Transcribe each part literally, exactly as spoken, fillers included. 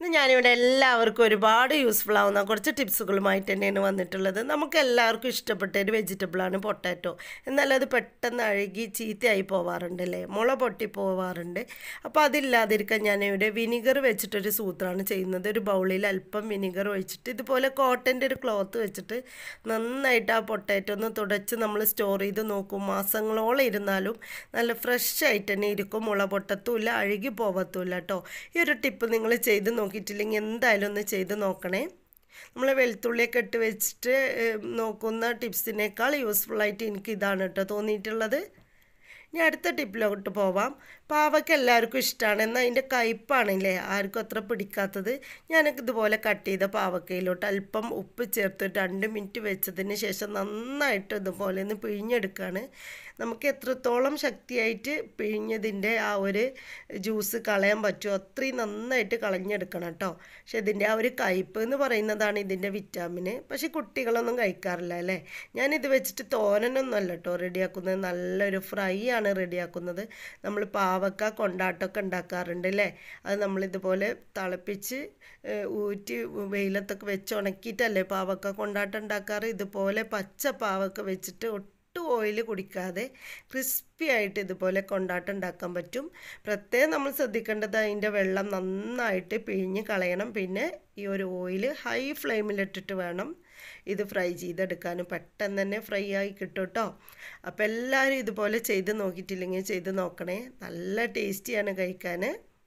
ഇന്ന് ഞാനിവിടെ എല്ലാവർക്കും ഒരുപാട് യൂസ്ഫുൾ ആവുന്ന കുറച്ച് ടിപ്സുകളുമായിട്ട് തന്നെയാണ് വന്നിട്ടുള്ളത്. നമുക്ക് എല്ലാവർക്കും ഇഷ്ടപ്പെട്ട ഒരു വെജിറ്റബിളാണ് പൊട്ടാറ്റോ. എന്നാൽ അത് പെട്ടെന്ന് അഴുകി ചീത്തയായി പോവാറുണ്ട് അല്ലേ, മുള പൊട്ടി പോവാറുണ്ട്. അപ്പോൾ അതില്ലാതിരിക്കാൻ ഞാനിവിടെ വിനിഗർ വെച്ചിട്ടൊരു സൂത്രമാണ് ചെയ്യുന്നത്. ഒരു ബൗളിൽ അല്പം വിനിഗർ ഒഴിച്ചിട്ട് ഇതുപോലെ കോട്ടൻ്റെ ഒരു ക്ലോത്ത് വെച്ചിട്ട് നന്നായിട്ട് ആ പൊട്ടാറ്റോ ഒന്ന് തുടച്ച് നമ്മൾ സ്റ്റോർ ചെയ്ത് നോക്കും. മാസങ്ങളോളം ഇരുന്നാലും നല്ല ഫ്രഷ് ആയിട്ട് തന്നെ ഇരിക്കും, മുള പൊട്ടത്തുമില്ല, അഴുകി പോവത്തുമില്ല കേട്ടോ. ഈ ഒരു ടിപ്പ് നിങ്ങൾ ചെയ്ത് നോക്കിയിട്ടില്ലെങ്കിൽ എന്തായാലും ഒന്ന് ചെയ്ത് നോക്കണേ. നമ്മൾ വെളുത്തുള്ളിയൊക്കെ ഇട്ട് വെച്ചിട്ട് നോക്കുന്ന ടിപ്സിനേക്കാൾ യൂസ്ഫുള്ളായിട്ട് എനിക്ക് ഇതാണ് കേട്ടോ തോന്നിയിട്ടുള്ളത്. ഇനി അടുത്ത ടിപ്പിലോട്ട് പോവാം. പാവയ്ക്ക എല്ലാവർക്കും ഇഷ്ടമാണ്, എന്നാൽ അതിൻ്റെ കയ്പ്പാണല്ലേ ആർക്കും അത്ര പിടിക്കാത്തത്. ഞാനൊക്കെ ഇതുപോലെ കട്ട് ചെയ്ത പാവക്കയിലോട്ട് അല്പം ഉപ്പ് ചേർത്ത് രണ്ട് മിനിറ്റ് വെച്ചതിന് ശേഷം നന്നായിട്ട് ഇതുപോലെ ഒന്ന് പിഴിഞ്ഞെടുക്കുകയാണ്. നമുക്ക് എത്രത്തോളം ശക്തിയായിട്ട് പിഴിഞ്ഞതിൻ്റെ ആ ഒരു ജ്യൂസ് കളയാൻ പറ്റുമോ അത്രയും നന്നായിട്ട് കളഞ്ഞെടുക്കണം കേട്ടോ. പക്ഷെ ഇതിൻ്റെ ആ ഒരു കയ്പ്പ് എന്ന് പറയുന്നതാണ് ഇതിൻ്റെ വിറ്റാമിന്. പക്ഷേ കുട്ടികളൊന്നും കഴിക്കാറില്ല അല്ലേ. ഞാനിത് വെച്ചിട്ട് തോരനൊന്നും അല്ല കേട്ടോ റെഡിയാക്കുന്നത്, നല്ലൊരു ഫ്രൈ ആണ് റെഡിയാക്കുന്നത്. നമ്മൾ പാവക്ക കൊണ്ടാട്ടമൊക്കെ ഉണ്ടാക്കാറുണ്ട് അല്ലേ, അത് നമ്മളിതുപോലെ തിളപ്പിച്ച് ഊറ്റി വെയിലത്തൊക്കെ വെച്ച് ഉണക്കിയിട്ടല്ലേ പാവക്ക കൊണ്ടാട്ടം ഉണ്ടാക്കാറ്. ഇതുപോലെ പച്ച പാവക്ക വെച്ചിട്ട് ഒട്ടും ഓയിൽ കുടിക്കാതെ ക്രിസ്പി ആയിട്ട് ഇതുപോലെ കൊണ്ടാട്ടം ഉണ്ടാക്കാൻ പറ്റും. പ്രത്യേകം നമ്മൾ ശ്രദ്ധിക്കേണ്ടത് അതിൻ്റെ വെള്ളം നന്നായിട്ട് പിഴിഞ്ഞ് കളയണം. പിന്നെ ഈ ഒരു ഓയിൽ ഹൈ ഫ്ലെയിമിലിട്ടിട്ട് വേണം ഇത് ഫ്രൈ ചെയ്തെടുക്കാനും. പെട്ടെന്ന് തന്നെ ഫ്രൈ ആയി കിട്ടും കേട്ടോ. അപ്പോൾ എല്ലാവരും ഇതുപോലെ ചെയ്ത് നോക്കിയിട്ടില്ലെങ്കിൽ ചെയ്ത് നോക്കണേ, നല്ല ടേസ്റ്റിയാണ് കഴിക്കാൻ.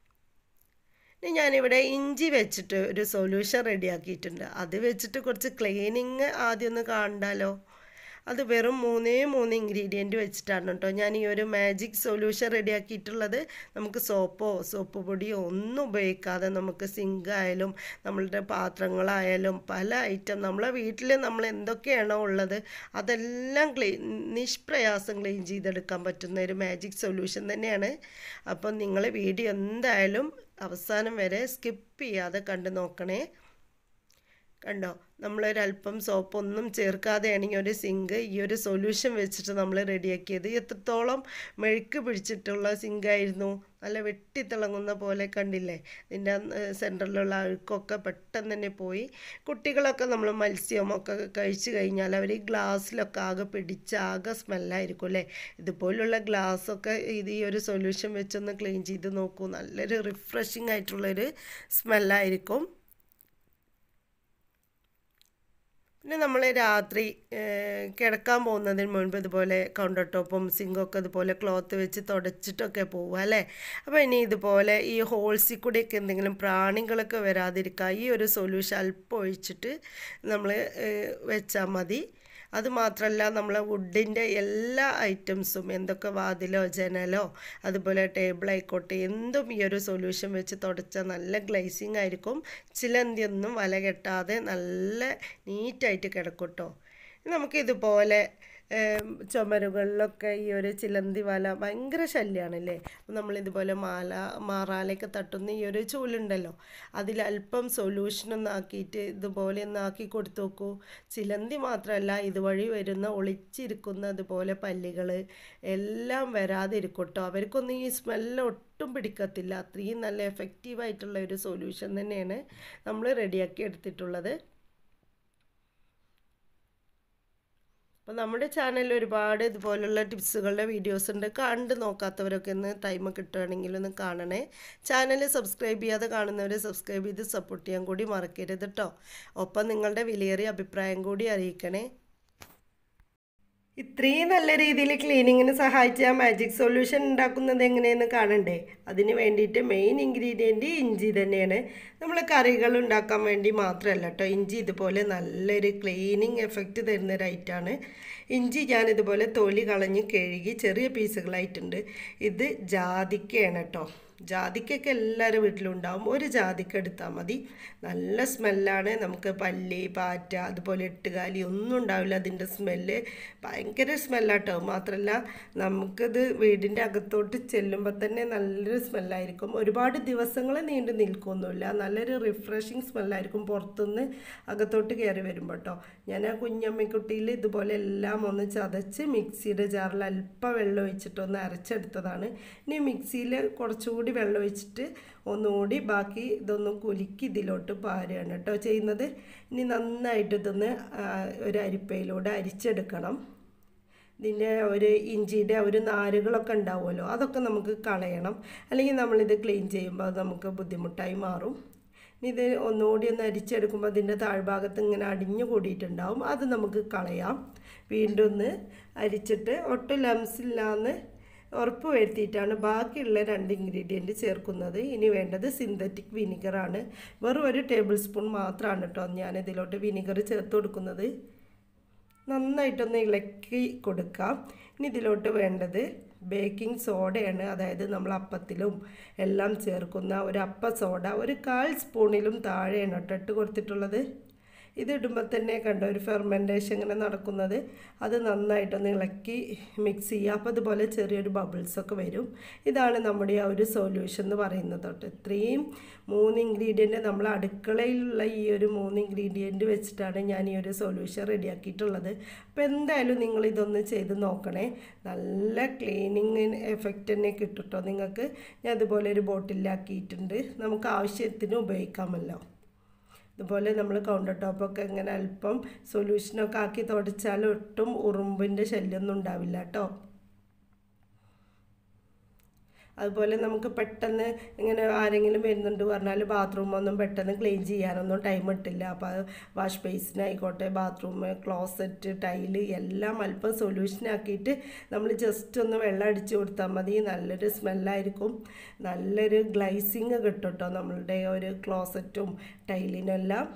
ഇനി ഞാനിവിടെ ഇഞ്ചി വെച്ചിട്ട് ഒരു സൊല്യൂഷൻ റെഡിയാക്കിയിട്ടുണ്ട്. അത് വെച്ചിട്ട് കുറച്ച് ക്ലീനിങ് ആദ്യം ഒന്ന് കാണണ്ടാലോ. അത് വെറും മൂന്നേ മൂന്ന് ഇൻഗ്രീഡിയൻറ്റ് വെച്ചിട്ടാണ് കേട്ടോ ഞാൻ ഈ ഒരു മാജിക് സൊല്യൂഷൻ റെഡിയാക്കിയിട്ടുള്ളത്. നമുക്ക് സോപ്പോ സോപ്പ് പൊടിയോ ഒന്നും ഉപയോഗിക്കാതെ നമുക്ക് സിങ്കായാലും നമ്മളുടെ പാത്രങ്ങളായാലും പല ഐറ്റം നമ്മളെ വീട്ടിൽ നമ്മൾ എന്തൊക്കെയാണോ ഉള്ളത് അതെല്ലാം ക്ലീൻ നിഷ്പ്രയാസം ക്ലീൻ ചെയ്തെടുക്കാൻ പറ്റുന്ന ഒരു മാജിക് സൊല്യൂഷൻ തന്നെയാണ്. അപ്പം നിങ്ങൾ വീഡിയോ എന്തായാലും അവസാനം വരെ സ്കിപ്പ് ചെയ്യാതെ കണ്ടു നോക്കണേ. കണ്ടോ, നമ്മളൊരല്പം സോപ്പൊന്നും ചേർക്കാതെയാണ് ഈ ഒരു സിങ്ക് ഈ ഒരു സൊല്യൂഷൻ വെച്ചിട്ട് നമ്മൾ റെഡിയാക്കിയത്. എത്രത്തോളം മെഴുക്ക് പിടിച്ചിട്ടുള്ള സിങ്കായിരുന്നു, നല്ല വെട്ടിത്തിളങ്ങുന്ന പോലെ കണ്ടില്ലേ. ഇതിൻ്റെ സെൻറ്ററിലുള്ള അഴുക്കൊക്കെ പെട്ടെന്ന് തന്നെ പോയി. കുട്ടികളൊക്കെ നമ്മൾ മത്സ്യമൊക്കെ കഴിച്ചു കഴിഞ്ഞാൽ അവർ ഈ ഗ്ലാസ്സിലൊക്കെ ആകെ പിടിച്ച് ആകെ സ്മെല്ലായിരിക്കും അല്ലേ. ഇതുപോലുള്ള ഗ്ലാസ്സൊക്കെ ഇത് ഈ ഒരു സൊല്യൂഷൻ വെച്ചൊന്ന് ക്ലീൻ ചെയ്ത് നോക്കൂ, നല്ലൊരു റിഫ്രഷിംഗ് ആയിട്ടുള്ളൊരു സ്മെല്ലായിരിക്കും. പിന്നെ നമ്മൾ രാത്രി കിടക്കാൻ പോകുന്നതിന് മുൻപ് ഇതുപോലെ കൗണ്ടർ ടോപ്പും സിങ്കൊക്കെ ഇതുപോലെ ക്ലോത്ത് വെച്ച് തുടച്ചിട്ടൊക്കെ പോവുക അല്ലേ. അപ്പോൾ ഇനി ഇതുപോലെ ഈ ഹോൾസിൽ കൂടെയൊക്കെ എന്തെങ്കിലും പ്രാണികളൊക്കെ വരാതിരിക്കുക ഈ ഒരു സൊല്യൂഷൻ അല്പം ഒഴിച്ചിട്ട് നമ്മൾ വെച്ചാൽ മതി. അതുമാത്രമല്ല നമ്മളെ വുഡിൻ്റെ എല്ലാ ഐറ്റംസും എന്തൊക്കെ വാതിലോ ജനലോ അതുപോലെ ടേബിളായിക്കോട്ടെ എന്തും ഈ ഒരു സൊല്യൂഷൻ വെച്ച് തുടച്ചാൽ നല്ല ഗ്ലേസിങ് ആയിരിക്കും. ചിലന്തിയൊന്നും വല കെട്ടാതെ നല്ല നീറ്റായിട്ട് കിടക്കും കേട്ടോ. നമുക്കിതുപോലെ ചുമരുകളിലൊക്കെ ഈ ഒരു ചിലന്തി വല ഭയങ്കര ശല്യമാണല്ലേ. അപ്പോൾ നമ്മളിതുപോലെ മാല മാറാലയൊക്കെ തട്ടുന്ന ഈ ഒരു ചൂലുണ്ടല്ലോ അതിലല്പം സൊല്യൂഷനൊന്നും ആക്കിയിട്ട് ഇതുപോലെ ഒന്ന് ആക്കി കൊടുത്തു നോക്കൂ. ചിലന്തി മാത്രമല്ല ഇതുവഴി വരുന്ന ഒളിച്ചിരിക്കുന്ന അതുപോലെ പല്ലികൾ എല്ലാം വരാതിരിക്കും കേട്ടോ. അവർക്കൊന്നും ഈ സ്മെല്ല് ഒട്ടും പിടിക്കത്തില്ല. അത്രയും നല്ല എഫക്റ്റീവായിട്ടുള്ള ഒരു സൊല്യൂഷൻ തന്നെയാണ് നമ്മൾ റെഡിയാക്കി എടുത്തിട്ടുള്ളത്. അപ്പോൾ നമ്മുടെ ചാനലിൽ ഒരുപാട് ഇതുപോലുള്ള ടിപ്സുകളുടെ വീഡിയോസ് ഉണ്ട്, കണ്ട് നോക്കാത്തവരൊക്കെ ഒന്ന് ടൈം കിട്ടുകയാണെങ്കിൽ ഒന്ന് കാണണേ. ചാനൽ സബ്സ്ക്രൈബ് ചെയ്യാതെ കാണുന്നവർ സബ്സ്ക്രൈബ് ചെയ്ത് സപ്പോർട്ട് ചെയ്യാൻ കൂടി മറക്കരുത് കേട്ടോ. ഒപ്പം നിങ്ങളുടെ വിലയേറിയ അഭിപ്രായം കൂടി അറിയിക്കണേ. ഇത്രയും നല്ല രീതിയിൽ ക്ലീനിങ്ങിന് സഹായിച്ച ആ മാജിക് സൊല്യൂഷൻ ഉണ്ടാക്കുന്നത് എങ്ങനെയെന്ന് കാണണ്ടേ. അതിന് വേണ്ടിയിട്ട് മെയിൻ ഇൻഗ്രീഡിയൻറ്റ് ഇഞ്ചി തന്നെയാണ്. നമ്മൾ കറികൾ ഉണ്ടാക്കാൻ വേണ്ടി മാത്രമല്ല കേട്ടോ ഇഞ്ചി ഇതുപോലെ നല്ലൊരു ക്ലീനിങ് എഫക്റ്റ് തരുന്ന ഒരു ഐറ്റമാണ്. ഇഞ്ചി ഞാനിതുപോലെ തൊലി കളഞ്ഞ് കഴുകി ചെറിയ പീസുകളായിട്ടുണ്ട്. ഇത് ജാതിക്കയാണ് കേട്ടോ. ജാതിക്കൊക്കെ എല്ലാവരും വീട്ടിലും ഉണ്ടാവും. ഒരു ജാതിക്ക എടുത്താൽ മതി, നല്ല സ്മെല്ലാണ്. നമുക്ക് പല്ലി പാറ്റ അതുപോലെ എട്ടുകാലി ഒന്നും ഉണ്ടാവില്ല. അതിൻ്റെ സ്മെല്ല് ഭയങ്കര സ്മെല്ലാട്ടോ. മാത്രമല്ല നമുക്കിത് വീടിൻ്റെ അകത്തോട്ട് ചെല്ലുമ്പോൾ തന്നെ നല്ലൊരു സ്മെല്ലായിരിക്കും. ഒരുപാട് ദിവസങ്ങൾ നീണ്ടു നിൽക്കൊന്നുമില്ല, നല്ലൊരു റിഫ്രഷിങ് സ്മെല്ലായിരിക്കും പുറത്തുനിന്ന് അകത്തോട്ട് കയറി വരുമ്പോൾ കേട്ടോ. ഞാൻ ആ കുഞ്ഞമ്മക്കുട്ടിയിൽ ഇതുപോലെ എല്ലാം ഒന്ന് ചതച്ച് മിക്സിയുടെ ജാറിൽ അല്പം വെള്ളം ഒഴിച്ചിട്ടൊന്ന് അരച്ചെടുത്തതാണ്. ഇനി മിക്സിയിൽ കുറച്ചുകൂടി കുറച്ചുകൂടി വെള്ളം ഒഴിച്ചിട്ട് ഒന്നുകൂടി ബാക്കി ഇതൊന്നും കുലുക്കി ഇതിലോട്ട് പാരുകയാണ് കേട്ടോ ചെയ്യുന്നത്. ഇനി നന്നായിട്ട് ഇതൊന്ന് ഒരു അരിപ്പയിലൂടെ അരിച്ചെടുക്കണം. ഇതിൻ്റെ ഒരു ഇഞ്ചിയുടെ ഒരു നാരുകളൊക്കെ ഉണ്ടാവുമല്ലോ, അതൊക്കെ നമുക്ക് കളയണം. അല്ലെങ്കിൽ നമ്മളിത് ക്ലീൻ ചെയ്യുമ്പോൾ അത് നമുക്ക് ബുദ്ധിമുട്ടായി മാറും. ഇത് ഒന്നുകൂടി ഒന്ന് അരിച്ചെടുക്കുമ്പോൾ അതിൻ്റെ താഴ്ഭാഗത്ത് ഇങ്ങനെ അടിഞ്ഞു കൂടിയിട്ടുണ്ടാവും, അത് നമുക്ക് കളയാം. വീണ്ടും ഒന്ന് അരിച്ചിട്ട് ഒട്ടും ലംസില്ലാന്ന് ഉറപ്പ് വരുത്തിയിട്ടാണ് ബാക്കിയുള്ള രണ്ട് ഇൻഗ്രീഡിയൻറ്റ് ചേർക്കുന്നത്. ഇനി വേണ്ടത് സിന്തറ്റിക് വിനിഗറാണ്. വെറും ഒരു ടേബിൾ സ്പൂൺ മാത്രമാണ് കേട്ടോ ഞാൻ ഇതിലോട്ട് വിനിഗർ ചേർത്ത് കൊടുക്കുന്നത്. നന്നായിട്ടൊന്ന് ഇളക്കി കൊടുക്കാം. ഇനി ഇതിലോട്ട് വേണ്ടത് ബേക്കിംഗ് സോഡയാണ്. അതായത് നമ്മൾ അപ്പത്തിലും എല്ലാം ചേർക്കുന്ന ഒരു അപ്പ സോഡ ഒരു കാൽ സ്പൂണിലും താഴെയാണ് കേട്ടോ ഇട്ട് കൊടുത്തിട്ടുള്ളത്. ഇത് ഇടുമ്പോൾ തന്നെ കണ്ട ഒരു ഫെർമെൻറ്റേഷൻ ഇങ്ങനെ നടക്കുന്നത്, അത് നന്നായിട്ടൊന്ന് ഇളക്കി മിക്സ് ചെയ്യുക. അപ്പോൾ അതുപോലെ ചെറിയൊരു ബബിൾസൊക്കെ വരും. ഇതാണ് നമ്മുടെ ആ ഒരു സൊല്യൂഷൻ എന്ന് പറയുന്നത് തൊട്ട്. ഇത്രയും മൂന്ന് ഇൻഗ്രീഡിയൻറ്റ് നമ്മൾ അടുക്കളയിലുള്ള ഈ ഒരു മൂന്ന് ഇൻഗ്രീഡിയൻറ്റ് വെച്ചിട്ടാണ് ഞാൻ ഈ ഒരു സൊല്യൂഷൻ റെഡിയാക്കിയിട്ടുള്ളത്. അപ്പോൾ എന്തായാലും നിങ്ങൾ ഇതൊന്ന് ചെയ്ത് നോക്കണേ. നല്ല ക്ലീനിങ് എഫക്റ്റ് തന്നെ കിട്ടും കേട്ടോ നിങ്ങൾക്ക്. ഞാൻ അതുപോലെ ഒരു ബോട്ടിലാക്കിയിട്ടുണ്ട്, നമുക്ക് ആവശ്യത്തിന് ഉപയോഗിക്കാമല്ലോ. ഇതുപോലെ നമ്മൾ കൗണ്ടർ ടോപ്പൊക്കെ ഇങ്ങനെ അല്പം സൊല്യൂഷനൊക്കെ ആക്കി തുടച്ചാൽ ഒട്ടും ഉറുമ്പിൻ്റെ ശല്യമൊന്നും ഉണ്ടാവില്ല കേട്ടോ. അതുപോലെ നമുക്ക് പെട്ടെന്ന് ഇങ്ങനെ ആരെങ്കിലും വരുന്നുണ്ട് പറഞ്ഞാൽ ബാത്റൂമൊന്നും പെട്ടെന്ന് ക്ലീൻ ചെയ്യാനൊന്നും ടൈം കിട്ടില്ല. അപ്പോൾ വാഷ് ബേസിനായിക്കോട്ടെ, ബാത്റൂം, ക്ലോസറ്റ്, ടൈല് എല്ലാം അല്പം സൊല്യൂഷനാക്കിയിട്ട് നമ്മൾ ജസ്റ്റ് ഒന്ന് വെള്ളം അടിച്ച് കൊടുത്താൽ മതി. നല്ലൊരു സ്മെല്ലായിരിക്കും, നല്ലൊരു ഗ്ലൈസിങ് കിട്ടും കേട്ടോ നമ്മളുടെ ഒരു ക്ലോസറ്റും ടൈലിനെല്ലാം.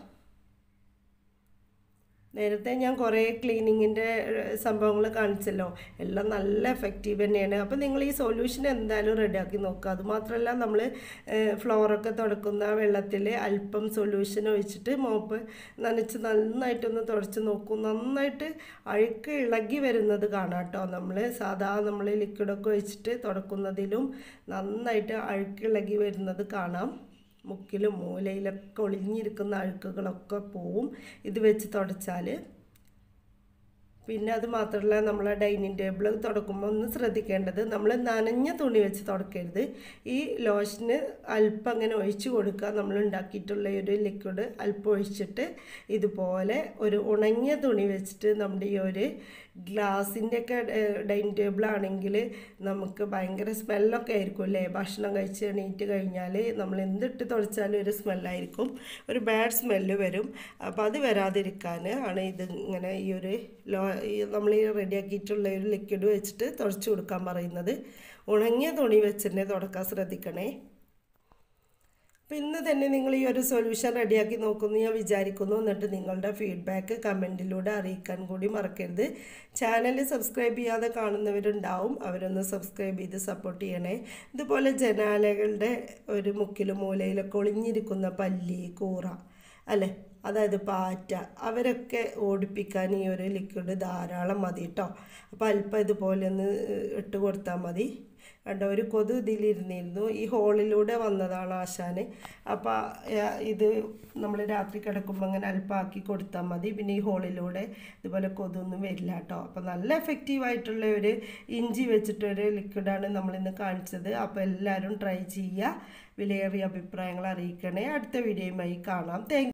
നേരത്തെ ഞാൻ കുറേ ക്ലീനിങ്ങിൻ്റെ സംഭവങ്ങൾ കാണിച്ചല്ലോ, എല്ലാം നല്ല എഫക്റ്റീവ് തന്നെയാണ്. അപ്പോൾ നിങ്ങൾ ഈ സൊല്യൂഷൻ എന്തായാലും റെഡിയാക്കി നോക്കുക. അതുമാത്രമല്ല നമ്മൾ ഫ്ലോറൊക്കെ തുടക്കുന്ന വെള്ളത്തിൽ അല്പം സൊല്യൂഷൻ ഒഴിച്ചിട്ട് മോപ്പ് നനച്ച് നന്നായിട്ടൊന്ന് തുടച്ച് നോക്കും. നന്നായിട്ട് അഴുക്ക് ഇളകി വരുന്നത് കാണാം കേട്ടോ. നമ്മൾ സാധാ നമ്മൾ ലിക്വിഡൊക്കെ ഒഴിച്ചിട്ട് തുടക്കുന്നതിലും നന്നായിട്ട് അഴുക്ക് ഇളകി വരുന്നത് കാണാം. മുക്കിലും മൂലയിലൊക്കെ ഒളിഞ്ഞിരിക്കുന്ന അഴുക്കുകളൊക്കെ പോവും ഇത് വെച്ച് തുടച്ചാൽ. പിന്നെ അത് മാത്രമല്ല നമ്മളെ ഡൈനിങ് ടേബിൾ തുടക്കുമ്പോൾ ഒന്ന് ശ്രദ്ധിക്കേണ്ടത്, നമ്മൾ നനഞ്ഞ തുണി വെച്ച് തുടക്കരുത്. ഈ ലോഷന് അല്പം അങ്ങനെ ഒഴിച്ച് കൊടുക്കുക. നമ്മൾ ഉണ്ടാക്കിയിട്ടുള്ള ഒരു ലിക്വിഡ് അല്പം ഒഴിച്ചിട്ട് ഇതുപോലെ ഒരു ഉണങ്ങിയ തുണി വെച്ചിട്ട് നമ്മുടെ ഈ ഒരു ഗ്ലാസിൻ്റെയൊക്കെ ഡൈനിങ് ടേബിളാണെങ്കിൽ നമുക്ക് ഭയങ്കര സ്മെല്ലൊക്കെ ആയിരിക്കും അല്ലേ. ഭക്ഷണം കഴിച്ച് എണീറ്റ് കഴിഞ്ഞാൽ നമ്മൾ എന്തിട്ട് തുടച്ചാലും ഒരു സ്മെല്ലായിരിക്കും, ഒരു ബാഡ് സ്മെല്ല് വരും. അപ്പോൾ അത് വരാതിരിക്കാൻ ആണ് ഇത് ഇങ്ങനെ ഈ ഒരു ലോ നമ്മൾ ഈ റെഡിയാക്കിയിട്ടുള്ള ഒരു ലിക്വിഡ് വെച്ചിട്ട് തുടച്ച് കൊടുക്കാൻ പറയുന്നത്. ഉണങ്ങിയ തുണി വെച്ച് തന്നെ തുടക്കാൻ ശ്രദ്ധിക്കണേ. അപ്പോൾ ഇന്ന് തന്നെ നിങ്ങൾ ഈ ഒരു സൊല്യൂഷൻ റെഡിയാക്കി നോക്കുമെന്ന് ഞാൻ വിചാരിക്കുന്നു. എന്നിട്ട് നിങ്ങളുടെ ഫീഡ്ബാക്ക് കമൻറ്റിലൂടെ അറിയിക്കാൻ കൂടി മറക്കരുത്. ചാനൽ സബ്സ്ക്രൈബ് ചെയ്യാതെ കാണുന്നവരുണ്ടാവും, അവരൊന്ന് സബ്സ്ക്രൈബ് ചെയ്ത് സപ്പോർട്ട് ചെയ്യണേ. ഇതുപോലെ ജനാലകളുടെ ഒരു മുക്കിലും മൂലയിലൊക്കെ ഒളിഞ്ഞിരിക്കുന്ന പല്ലി, കൂറ അല്ലേ, അതായത് പാറ്റ, അവരൊക്കെ ഓടിപ്പിക്കാൻ ഈ ഒരു ലിക്വിഡ് ധാരാളം മതി കേട്ടോ. അപ്പോൾ അല്പം ഇതുപോലെ ഒന്ന് ഇട്ട് കൊടുത്താൽ മതി. കണ്ടോ, ഒരു കൊതു ഇതിലിരുന്നിരുന്നു, ഈ ഹോളിലൂടെ വന്നതാണ് ആശാന്. അപ്പോൾ ഇത് നമ്മൾ രാത്രി കിടക്കുമ്പോൾ അങ്ങനെ അല്പമാക്കി കൊടുത്താൽ മതി. പിന്നെ ഈ ഹോളിലൂടെ ഇതുപോലെ കൊതൊന്നും വരില്ല കേട്ടോ. അപ്പോൾ നല്ല എഫക്റ്റീവായിട്ടുള്ള ഒരു ഇഞ്ചി വെച്ചിട്ടൊരു ലിക്വിഡാണ് നമ്മളിന്ന് കാണിച്ചത്. അപ്പോൾ എല്ലാവരും ട്രൈ ചെയ്യുക, വിലയേറിയ അഭിപ്രായങ്ങൾ അറിയിക്കണേ. അടുത്ത വീഡിയോയുമായി കാണാം. താങ്ക്